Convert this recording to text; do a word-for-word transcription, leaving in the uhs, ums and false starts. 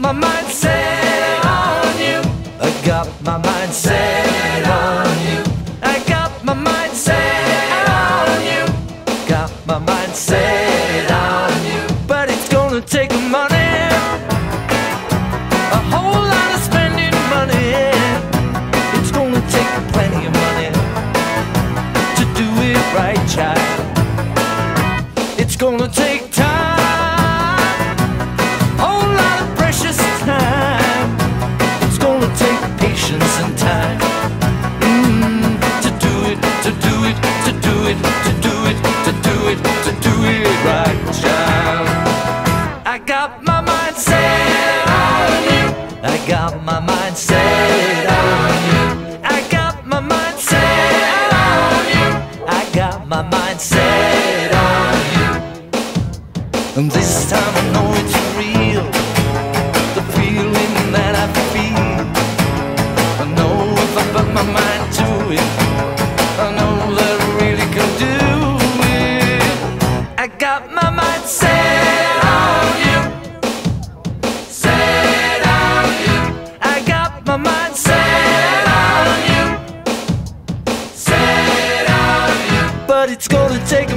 my mind set on you. I got my mind set on you. I got my mind set on you. Got my mind set on you. But it's gonna take money, a whole lot of spending money. It's gonna take plenty of money to do it right, child. It's gonna take time, whole lot of precious time. It's gonna take patience and time mm, to do it, to do it, to do it, to do it, to do it, to do it right, child. I got my mind set on you. I got my mind set on you. I got my mind set on you. I got my mind set on you. And this time I know it's real, the feeling that I feel. I know if I put my mind to it, I know that I really can do it. I got my mind set on you, set on you. I got my mind set on you, set on you. But it's gonna take